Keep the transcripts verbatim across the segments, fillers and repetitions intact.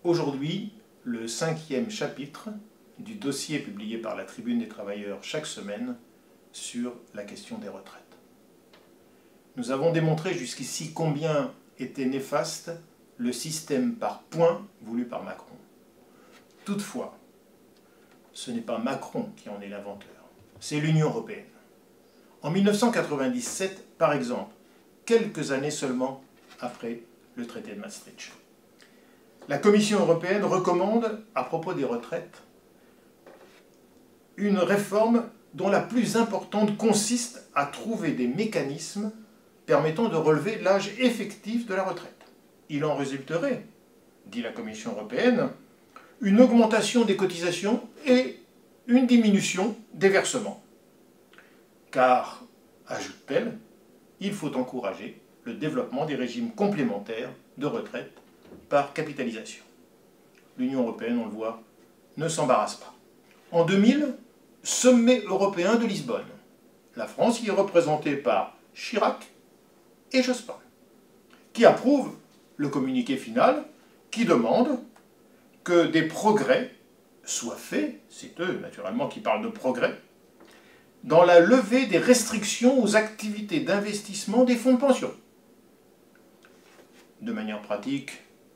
Aujourd'hui, le cinquième chapitre du dossier publié par la Tribune des Travailleurs chaque semaine sur la question des retraites. Nous avons démontré jusqu'ici combien était néfaste le système par points voulu par Macron. Toutefois, ce n'est pas Macron qui en est l'inventeur, c'est l'Union européenne. En mille neuf cent quatre-vingt-dix-sept, par exemple, quelques années seulement après le traité de Maastricht, la Commission européenne recommande, à propos des retraites, une réforme dont la plus importante consiste à trouver des mécanismes permettant de relever l'âge effectif de la retraite. Il en résulterait, dit la Commission européenne, une augmentation des cotisations et une diminution des versements. Car, ajoute-t-elle, il faut encourager le développement des régimes complémentaires de retraite par capitalisation. L'Union européenne, on le voit, ne s'embarrasse pas. En deux mille, sommet européen de Lisbonne. La France y est représentée par Chirac et Jospin, qui approuvent le communiqué final qui demande que des progrès soient faits, c'est eux naturellement qui parlent de progrès, dans la levée des restrictions aux activités d'investissement des fonds de pension. De manière pratique,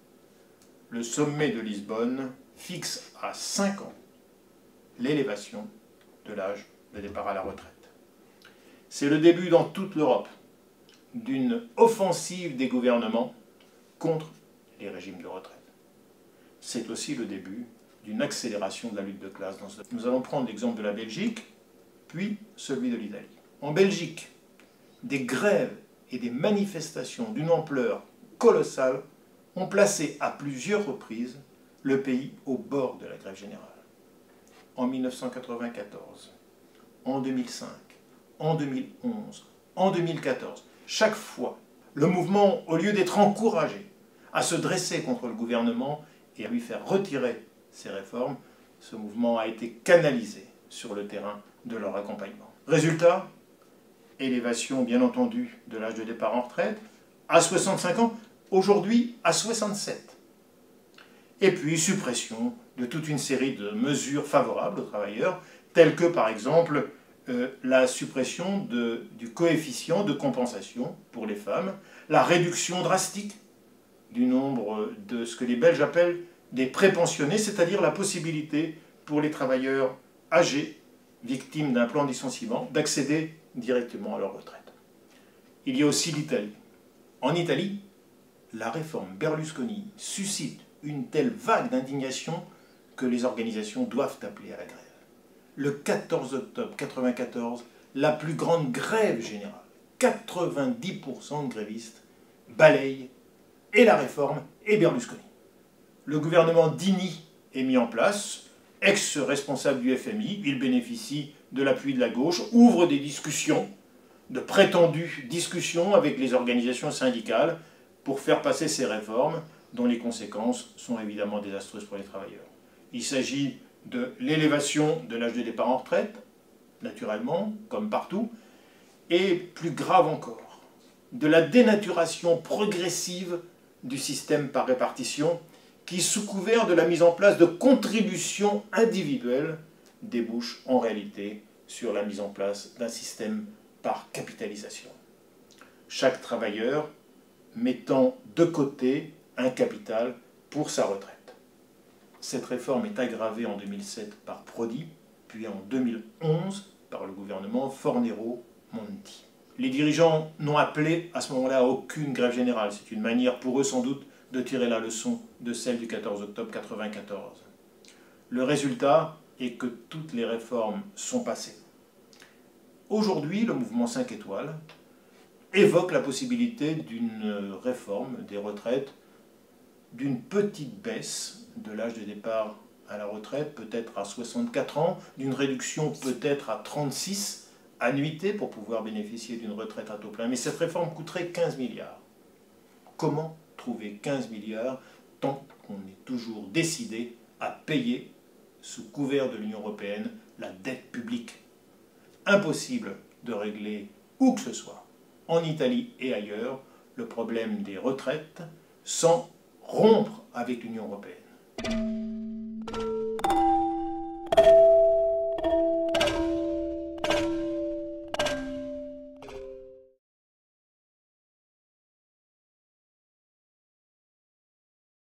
le sommet de Lisbonne fixe à cinq ans l'élévation de l'âge de départ à la retraite. C'est le début dans toute l'Europe d'une offensive des gouvernements contre les régimes de retraite. C'est aussi le début d'une accélération de la lutte de classe dans ce domaine. Nous allons prendre l'exemple de la Belgique, puis celui de l'Italie. En Belgique, des grèves et des manifestations d'une ampleur colossale ont placé à plusieurs reprises le pays au bord de la grève générale. En mille neuf cent quatre-vingt-quatorze, en deux mille cinq, en deux mille onze, en deux mille quatorze, chaque fois, le mouvement, au lieu d'être encouragé à se dresser contre le gouvernement et à lui faire retirer ses réformes, ce mouvement a été canalisé sur le terrain de leur accompagnement. Résultat, élévation bien entendu de l'âge de départ en retraite à soixante-cinq ans, aujourd'hui à soixante-sept. Et puis suppression de toute une série de mesures favorables aux travailleurs, telles que par exemple euh, la suppression de, du coefficient de compensation pour les femmes, la réduction drastique du nombre de ce que les Belges appellent des prépensionnés, c'est-à-dire la possibilité pour les travailleurs âgés, victimes d'un plan de licenciement, d'accéder directement à leur retraite. Il y a aussi l'Italie. En Italie, la réforme Berlusconi suscite une telle vague d'indignation que les organisations doivent appeler à la grève. Le quatorze octobre mille neuf cent quatre-vingt-quatorze, la plus grande grève générale, quatre-vingt-dix pour cent de grévistes, balayent et la réforme et Berlusconi. Le gouvernement Dini est mis en place, ex-responsable du F M I, il bénéficie de l'appui de la gauche, ouvre des discussions, de prétendues discussions avec les organisations syndicales pour faire passer ces réformes dont les conséquences sont évidemment désastreuses pour les travailleurs. Il s'agit de l'élévation de l'âge de départ en retraite, naturellement, comme partout, et plus grave encore, de la dénaturation progressive du système par répartition qui, sous couvert de la mise en place de contributions individuelles, débouche en réalité sur la mise en place d'un système par capitalisation. Chaque travailleur mettant de côté un capital pour sa retraite. Cette réforme est aggravée en deux mille sept par Prodi, puis en deux mille onze par le gouvernement Fornero-Monti. Les dirigeants n'ont appelé à ce moment-là à aucune grève générale. C'est une manière pour eux sans doute de tirer la leçon de celle du quatorze octobre mille neuf cent quatre-vingt-quatorze. Le résultat est que toutes les réformes sont passées. Aujourd'hui, le mouvement cinq étoiles évoque la possibilité d'une réforme des retraites, d'une petite baisse de l'âge de départ à la retraite, peut-être à soixante-quatre ans, d'une réduction peut-être à trente-six annuités pour pouvoir bénéficier d'une retraite à taux plein. Mais cette réforme coûterait quinze milliards. Comment trouver quinze milliards tant qu'on est toujours décidé à payer, sous couvert de l'Union européenne, la dette publique? Impossible de régler où que ce soit, en Italie et ailleurs, le problème des retraites sans rompre avec l'Union européenne. revoir.